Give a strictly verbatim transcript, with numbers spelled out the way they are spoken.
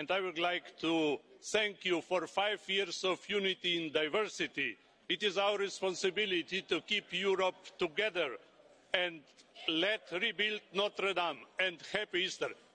and I would like to thank you for five years of unity in diversity. It is our responsibility to keep Europe together, and let's rebuild Notre Dame, and happy Easter.